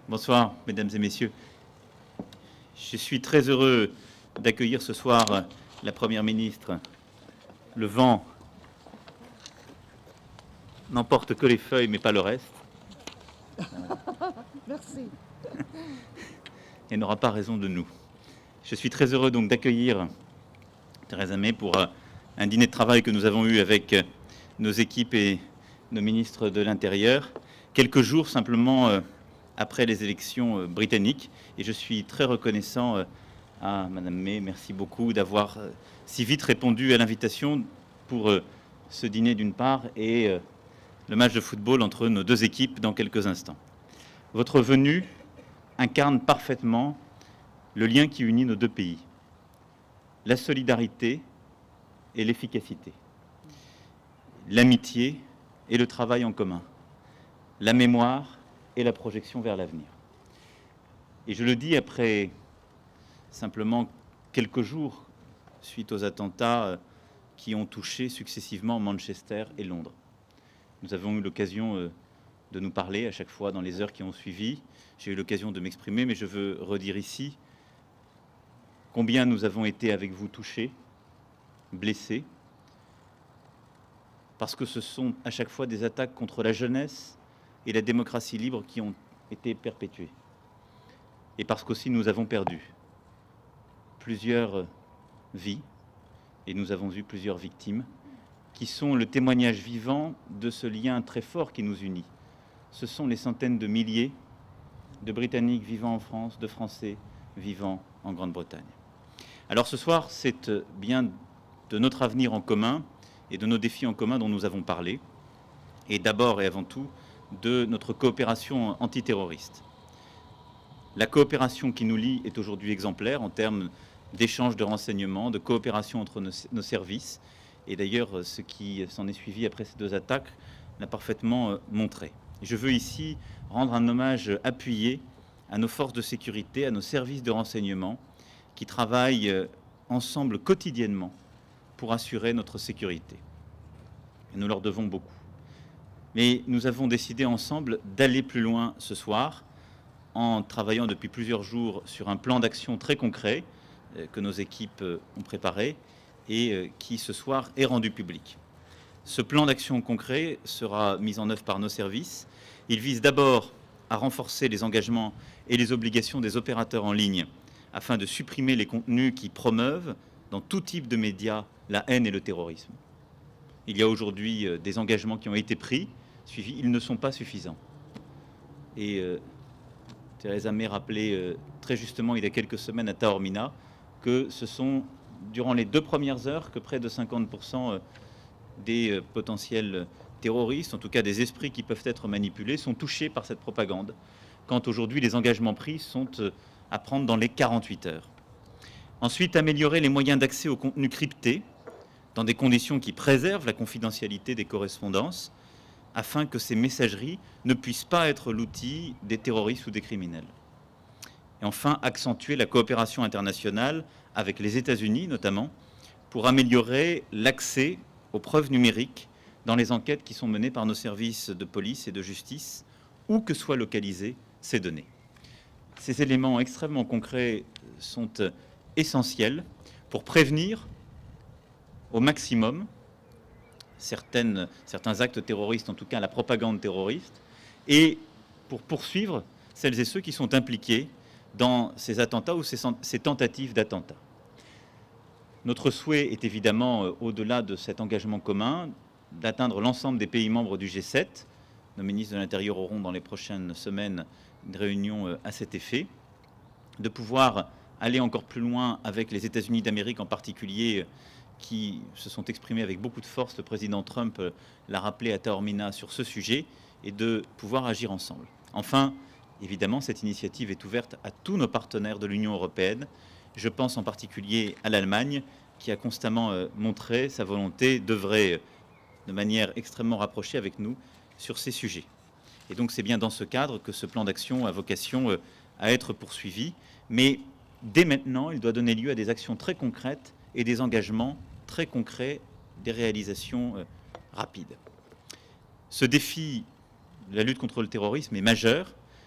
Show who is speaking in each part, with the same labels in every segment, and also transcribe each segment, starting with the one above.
Speaker 1: Bonsoir, mesdames et messieurs. Je suis très heureux d'accueillir ce soir la Première ministre. Le vent n'emporte que les feuilles, mais pas le reste.
Speaker 2: Merci.
Speaker 1: Elle n'aura pas raison de nous. Je suis très heureux donc d'accueillir Theresa May pour un dîner de travail que nous avons eu avec nos équipes et nos ministres de l'Intérieur, quelques jours simplement après les élections britanniques. Et je suis très reconnaissant à Madame May. Merci beaucoup d'avoir si vite répondu à l'invitation pour ce dîner d'une part et le match de football entre nos deux équipes dans quelques instants. Votre venue incarne parfaitement le lien qui unit nos deux pays, la solidarité et l'efficacité, l'amitié et le travail en commun, la mémoire et la projection vers l'avenir. Et je le dis après simplement quelques jours suite aux attentats qui ont touché successivement Manchester et Londres. Nous avons eu l'occasion de nous parler à chaque fois dans les heures qui ont suivi. J'ai eu l'occasion de m'exprimer, mais je veux redire ici combien nous avons été avec vous touchés, blessés, parce que ce sont à chaque fois des attaques contre la jeunesse et la démocratie libre qui ont été perpétuées. Et parce qu'aussi nous avons perdu plusieurs vies, et nous avons eu plusieurs victimes, qui sont le témoignage vivant de ce lien très fort qui nous unit. Ce sont les centaines de milliers de Britanniques vivant en France, de Français vivant en Grande-Bretagne. Alors ce soir, c'est bien de notre avenir en commun et de nos défis en commun dont nous avons parlé, et d'abord et avant tout de notre coopération antiterroriste. La coopération qui nous lie est aujourd'hui exemplaire en termes d'échange de renseignements, de coopération entre nos services, et d'ailleurs ce qui s'en est suivi après ces deux attaques l'a parfaitement montré. Je veux ici rendre un hommage appuyé à nos forces de sécurité, à nos services de renseignement qui travaillent ensemble quotidiennement pour assurer notre sécurité. Et nous leur devons beaucoup. Mais nous avons décidé ensemble d'aller plus loin ce soir en travaillant depuis plusieurs jours sur un plan d'action très concret que nos équipes ont préparé et qui ce soir est rendu public. Ce plan d'action concret sera mis en œuvre par nos services. Il vise d'abord à renforcer les engagements et les obligations des opérateurs en ligne afin de supprimer les contenus qui promeuvent dans tout type de médias la haine et le terrorisme. Il y a aujourd'hui des engagements qui ont été pris, suivis, ils ne sont pas suffisants. Et Theresa May rappelait très justement il y a quelques semaines à Taormina que ce sont durant les 2 premières heures que près de 50% des potentiels terroristes, en tout cas des esprits qui peuvent être manipulés, sont touchés par cette propagande, quand aujourd'hui les engagements pris sont à prendre dans les 48 heures. Ensuite, améliorer les moyens d'accès au contenu crypté dans des conditions qui préservent la confidentialité des correspondances, afin que ces messageries ne puissent pas être l'outil des terroristes ou des criminels. Et enfin, accentuer la coopération internationale avec les États-Unis notamment, pour améliorer l'accès aux preuves numériques dans les enquêtes qui sont menées par nos services de police et de justice, où que soient localisées ces données. Ces éléments extrêmement concrets sont essentiels pour prévenir au maximum certains actes terroristes, en tout cas la propagande terroriste, et pour poursuivre celles et ceux qui sont impliqués dans ces attentats ou ces tentatives d'attentats. Notre souhait est évidemment, au-delà de cet engagement commun, d'atteindre l'ensemble des pays membres du G7. Nos ministres de l'Intérieur auront dans les prochaines semaines une réunion à cet effet, de pouvoir aller encore plus loin avec les États-Unis d'Amérique en particulier, qui se sont exprimés avec beaucoup de force. Le président Trump l'a rappelé à Taormina sur ce sujet, et de pouvoir agir ensemble. Enfin, évidemment, cette initiative est ouverte à tous nos partenaires de l'Union européenne. Je pense en particulier à l'Allemagne, qui a constamment montré sa volonté d'œuvrer de manière extrêmement rapprochée avec nous sur ces sujets. Et donc c'est bien dans ce cadre que ce plan d'action a vocation à être poursuivi. Mais dès maintenant, il doit donner lieu à des actions très concrètes et des engagements très concrets, des réalisations rapides. Ce défi de la lutte contre le terrorisme est majeur.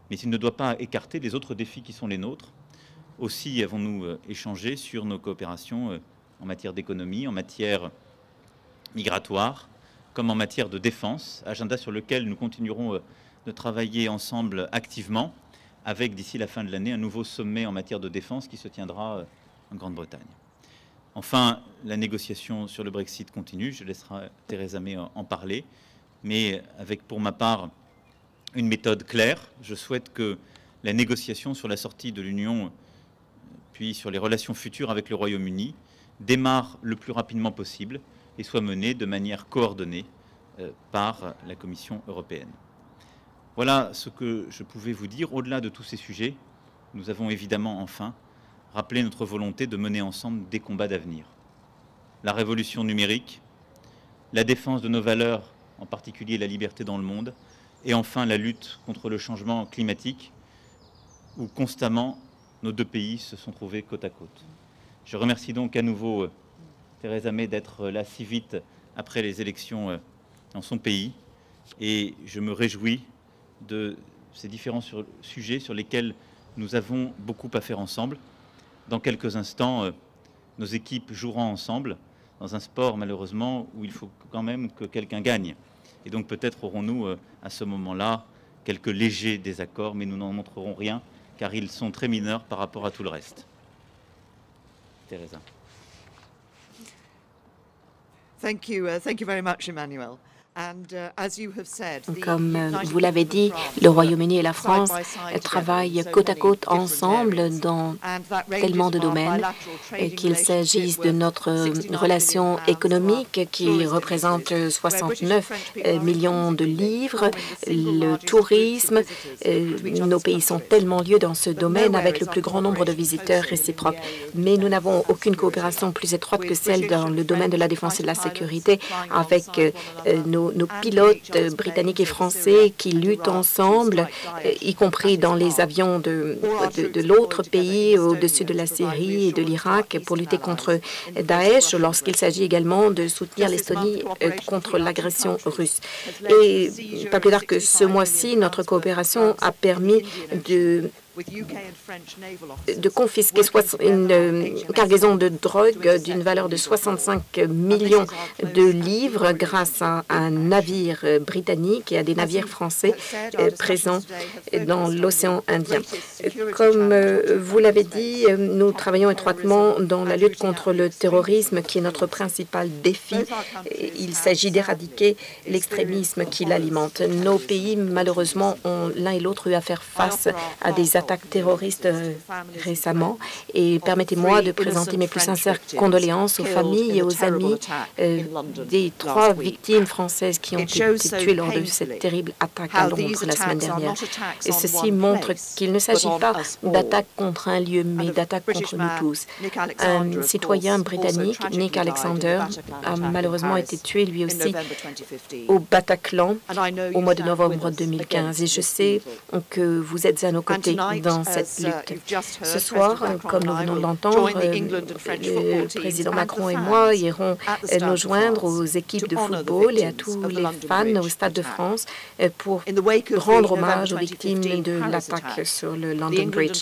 Speaker 1: mais il ne doit pas écarter les autres défis qui sont les nôtres. Aussi avons-nous échangé sur nos coopérations en matière d'économie, en matière migratoire, comme en matière de défense, agenda sur lequel nous continuerons de travailler ensemble activement, avec d'ici la fin de l'année un nouveau sommet en matière de défense qui se tiendra en Grande-Bretagne. Enfin, la négociation sur le Brexit continue, je laisserai Theresa May en parler, mais avec pour ma part une méthode claire. Je souhaite que la négociation sur la sortie de l'Union, puis sur les relations futures avec le Royaume-Uni, démarre le plus rapidement possible et soit menée de manière coordonnée par la Commission européenne. Voilà ce que je pouvais vous dire. Au-delà de tous ces sujets, nous avons évidemment enfin rappelé notre volonté de mener ensemble des combats d'avenir. La révolution numérique, la défense de nos valeurs, en particulier la liberté dans le monde, et enfin la lutte contre le changement climatique, où constamment nos deux pays se sont trouvés côte à côte. Je remercie donc à nouveau Theresa May d'être là si vite après les élections dans son pays, et je me réjouis de ces différents sujets sur lesquels nous avons beaucoup à faire ensemble. Dans quelques instants, nos équipes joueront ensemble dans un sport, malheureusement, où il faut quand même que quelqu'un gagne. Et donc peut-être aurons-nous à ce moment-là quelques légers désaccords, mais nous n'en montrerons rien, car ils sont très mineurs par rapport à tout le reste. Theresa.
Speaker 2: Thank you very much, Emmanuel.
Speaker 3: Comme vous l'avez dit, le Royaume-Uni et la France travaillent côte à côte ensemble dans tellement de domaines, qu'il s'agisse de notre relation économique qui représente 69 millions de livres, le tourisme. Nos pays sont tellement liés dans ce domaine avec le plus grand nombre de visiteurs réciproques. Mais nous n'avons aucune coopération plus étroite que celle dans le domaine de la défense et de la sécurité avec nos pilotes britanniques et français qui luttent ensemble, y compris dans les avions de l'autre pays au-dessus de la Syrie et de l'Irak pour lutter contre Daesh, lorsqu'il s'agit également de soutenir l'Estonie contre l'agression russe. Et pas plus tard que ce mois-ci, notre coopération a permis de confisquer une cargaison de drogue d'une valeur de 65 millions de livres grâce à un navire britannique et à des navires français présents dans l'océan Indien. Comme vous l'avez dit, nous travaillons étroitement dans la lutte contre le terrorisme qui est notre principal défi. Il s'agit d'éradiquer l'extrémisme qui l'alimente. Nos pays, malheureusement, ont l'un et l'autre eu à faire face à des attaques terroristes récemment. Et permettez-moi de présenter mes plus sincères condoléances aux familles et aux amis des 3 victimes françaises qui ont été tuées lors de cette terrible attaque à Londres la semaine dernière. Et ceci montre qu'il ne s'agit pas d'attaque contre un lieu, mais d'attaque contre nous tous. Un citoyen britannique, Nick Alexander, a malheureusement été tué lui aussi au Bataclan au mois de novembre 2015. Et je sais que vous êtes à nos côtés dans cette lutte. Ce soir, comme nous venons de l'entendre, le président Macron et moi irons nous joindre aux équipes de football et à tous les fans au Stade de France pour rendre hommage aux victimes de l'attaque sur le London Bridge.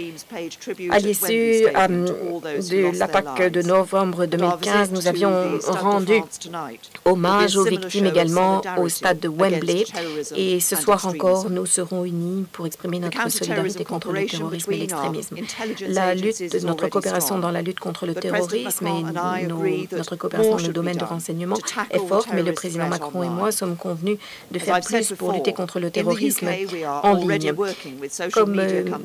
Speaker 3: À l'issue de l'attaque de novembre 2015, nous avions rendu hommage aux victimes également au stade de Wembley. Et ce soir encore, nous serons unis pour exprimer notre solidarité contre le terrorisme et l'extrémisme. Notre coopération dans la lutte contre le terrorisme et notre coopération dans le domaine du renseignement est forte, mais le président Macron et moi sommes convenus de faire plus pour lutter contre le terrorisme en ligne. Comme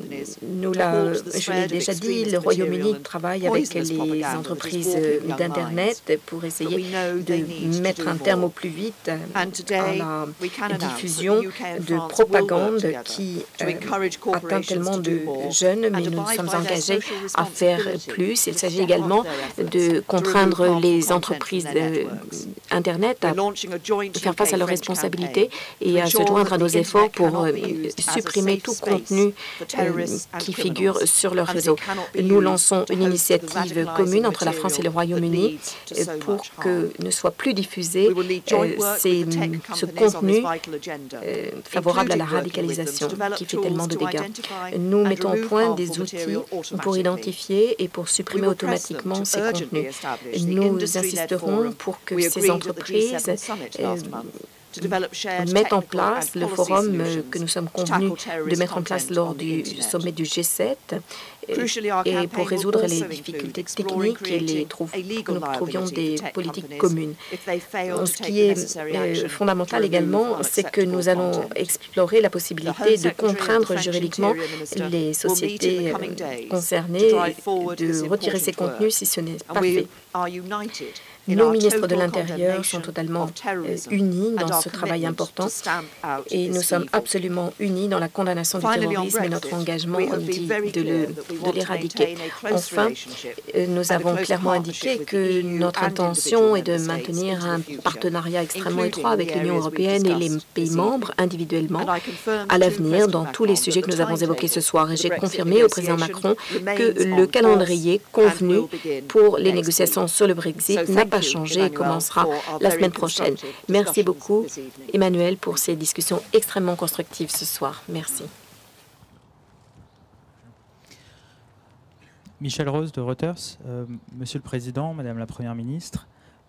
Speaker 3: je l'ai déjà dit, le Royaume-Uni travaille avec les entreprises d'Internet pour essayer de mettre un terme au plus vite à la diffusion de propagande qui atteint tellement de jeunes, mais nous nous sommes engagés à faire plus. Il s'agit également de contraindre les entreprises Internet à faire face à leurs responsabilités et à se joindre à nos efforts pour supprimer tout contenu qui figure sur leur réseau. Nous lançons une initiative commune entre la France et le Royaume-Uni pour que ne soit plus diffusé ce contenu favorable à la radicalisation qui fait tellement de dégâts. Nous mettons au point des outils pour identifier et pour supprimer automatiquement ces contenus. Nous insisterons pour que ces entreprises mettent en place le forum que nous sommes convenus de mettre en place lors du sommet du G7 et pour résoudre les difficultés techniques et que nous trouvions des politiques communes. Ce qui est fondamental également, c'est que nous allons explorer la possibilité de contraindre juridiquement les sociétés concernées de retirer ces contenus si ce n'est pas fait. Nos ministres de l'Intérieur sont totalement unis dans ce travail important et nous sommes absolument unis dans la condamnation du terrorisme et notre engagement de l'éradiquer. Enfin, nous avons clairement indiqué que notre intention est de maintenir un partenariat extrêmement étroit avec l'Union européenne et les pays membres individuellement à l'avenir dans tous les sujets que nous avons évoqués ce soir. Et j'ai confirmé au président Macron que le calendrier convenu pour les négociations sur le Brexit n'a pas changé et commencera la semaine prochaine. Merci beaucoup, Emmanuel, pour ces discussions extrêmement constructives ce soir. Merci.
Speaker 4: Michel Rose de Reuters. Monsieur le Président, Madame la Première ministre,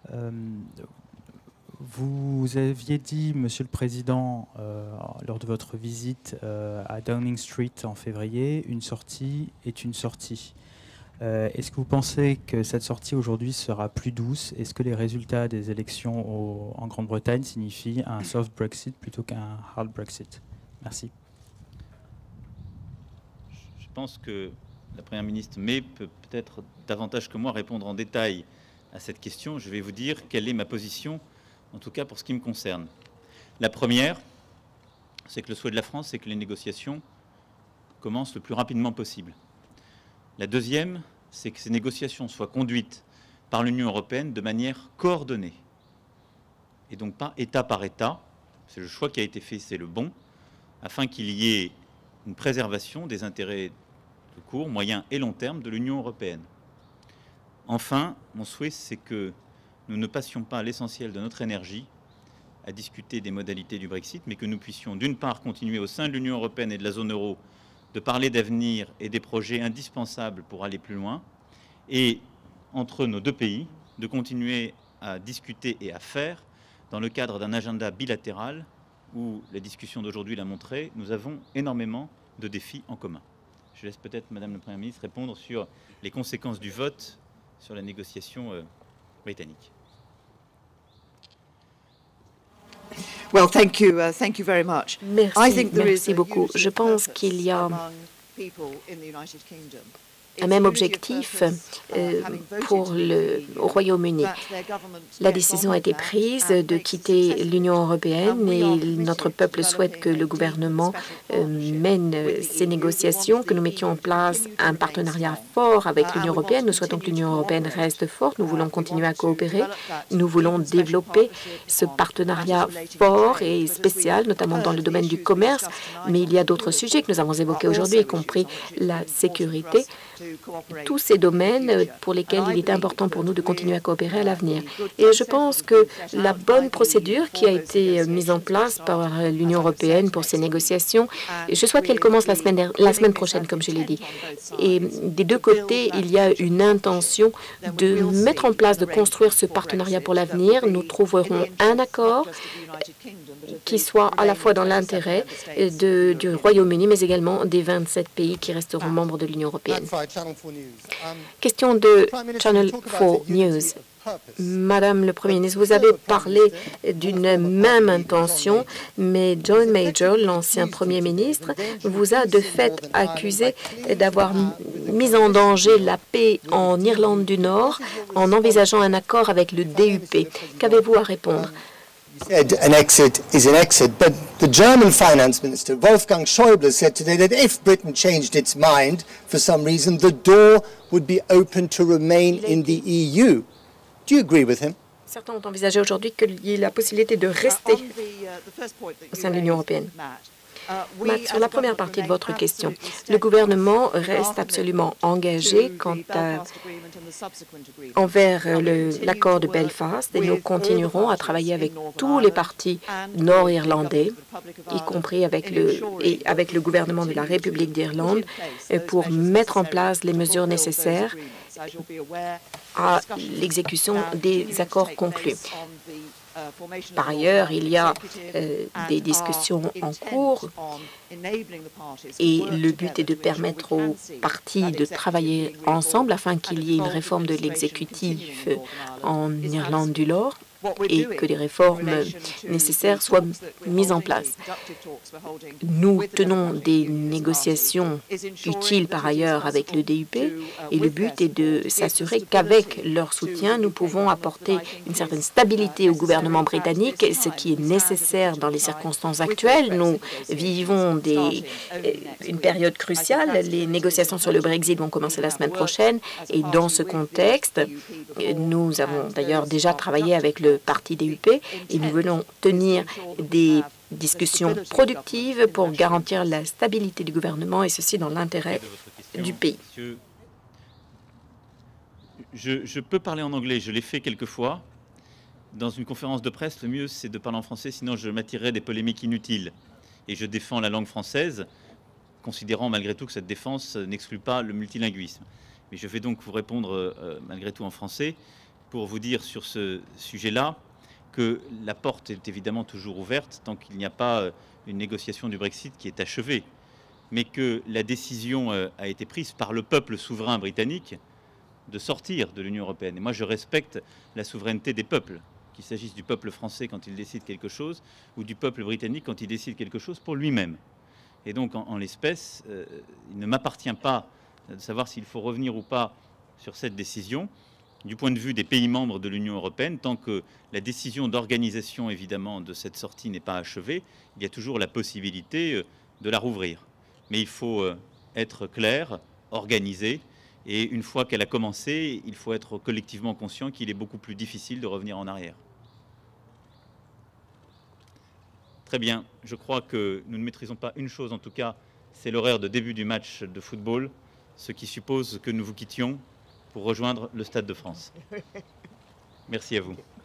Speaker 4: vous aviez dit, Monsieur le Président, lors de votre visite à Downing Street en février, une sortie est une sortie. Est-ce que vous pensez que cette sortie aujourd'hui sera plus douce? Est-ce que les résultats des élections en Grande-Bretagne signifient un soft Brexit plutôt qu'un hard Brexit? Merci.
Speaker 1: Je pense que la Première ministre May peut peut-être davantage que moi répondre en détail à cette question. Je vais vous dire quelle est ma position, en tout cas pour ce qui me concerne. La première, c'est que le souhait de la France, c'est que les négociations commencent le plus rapidement possible. La deuxième, c'est que ces négociations soient conduites par l'Union européenne de manière coordonnée et donc pas État par État. C'est le choix qui a été fait, c'est le bon, afin qu'il y ait une préservation des intérêts de court, moyen et long terme de l'Union européenne. Enfin, mon souhait, c'est que nous ne passions pas l'essentiel de notre énergie à discuter des modalités du Brexit, mais que nous puissions d'une part continuer au sein de l'Union européenne et de la zone euro de parler d'avenir et des projets indispensables pour aller plus loin, et entre nos deux pays, de continuer à discuter et à faire dans le cadre d'un agenda bilatéral où la discussion d'aujourd'hui l'a montré, nous avons énormément de défis en commun. Je laisse peut-être Madame la Première ministre répondre sur les conséquences du vote sur la négociation britannique.
Speaker 2: Well, thank you very much.
Speaker 3: Merci beaucoup. Je pense qu'il y a un même objectif au Royaume-Uni. La décision a été prise de quitter l'Union européenne et notre peuple souhaite que le gouvernement mène ces négociations, que nous mettions en place un partenariat fort avec l'Union européenne. Nous souhaitons que l'Union européenne reste forte. Nous voulons continuer à coopérer. Nous voulons développer ce partenariat fort et spécial, notamment dans le domaine du commerce. Mais il y a d'autres sujets que nous avons évoqués aujourd'hui, y compris la sécurité. Tous ces domaines pour lesquels il est important pour nous de continuer à coopérer à l'avenir. Et je pense que la bonne procédure qui a été mise en place par l'Union européenne pour ces négociations, je souhaite qu'elle commence la semaine prochaine, comme je l'ai dit. Et des deux côtés, il y a une intention de mettre en place, de construire ce partenariat pour l'avenir. Nous trouverons un accord qui soit à la fois dans l'intérêt du Royaume-Uni, mais également des 27 pays qui resteront membres de l'Union européenne. Question de Channel 4 News. Madame le Premier ministre, vous avez parlé d'une même intention, mais John Major, l'ancien Premier ministre, vous a de fait accusé d'avoir mis en danger la paix en Irlande du Nord en envisageant un accord avec le DUP. Qu'avez-vous à répondre?
Speaker 5: said an exit is an exit, but the German finance minister, Wolfgang Schäuble, said today that if Britain changed its mind for some reason, the door would be open to remain in the EU. Do you agree with him?
Speaker 3: Certains ont envisagé aujourd'hui qu'il y ait la possibilité de rester au sein de l'Union européenne. Matt, sur la première partie de votre question, le gouvernement reste absolument engagé envers l'accord de Belfast et nous continuerons à travailler avec tous les partis nord-irlandais, y compris avec le gouvernement de la République d'Irlande, pour mettre en place les mesures nécessaires à l'exécution des accords conclus. Par ailleurs, il y a des discussions en cours et le but est de permettre aux partis de travailler ensemble afin qu'il y ait une réforme de l'exécutif en Irlande du Nord et que les réformes nécessaires soient mises en place. Nous tenons des négociations utiles par ailleurs avec le DUP et le but est de s'assurer qu'avec leur soutien, nous pouvons apporter une certaine stabilité au gouvernement britannique, ce qui est nécessaire dans les circonstances actuelles. Nous vivons une période cruciale. Les négociations sur le Brexit vont commencer la semaine prochaine et dans ce contexte, nous avons d'ailleurs déjà travaillé avec le parti DUP et nous venons tenir des discussions productives pour garantir la stabilité du gouvernement et ceci dans l'intérêt du pays.
Speaker 1: Je peux parler en anglais, je l'ai fait quelquefois. Dans une conférence de presse, le mieux c'est de parler en français, sinon je m'attirerai des polémiques inutiles. Et je défends la langue française, considérant malgré tout que cette défense n'exclut pas le multilinguisme. Mais je vais donc vous répondre malgré tout en français pour vous dire sur ce sujet-là que la porte est évidemment toujours ouverte tant qu'il n'y a pas une négociation du Brexit qui est achevée, mais que la décision a été prise par le peuple souverain britannique de sortir de l'Union européenne. Et moi, je respecte la souveraineté des peuples, qu'il s'agisse du peuple français quand il décide quelque chose ou du peuple britannique quand il décide quelque chose pour lui-même. Et donc, en l'espèce, il ne m'appartient pas de savoir s'il faut revenir ou pas sur cette décision. Du point de vue des pays membres de l'Union européenne, tant que la décision d'organisation, évidemment, de cette sortie n'est pas achevée, il y a toujours la possibilité de la rouvrir. Mais il faut être clair, organisé, et une fois qu'elle a commencé, il faut être collectivement conscient qu'il est beaucoup plus difficile de revenir en arrière. Très bien, je crois que nous ne maîtrisons pas une chose, en tout cas, c'est l'horaire de début du match de football, ce qui suppose que nous vous quittions pour rejoindre le Stade de France. Merci à vous.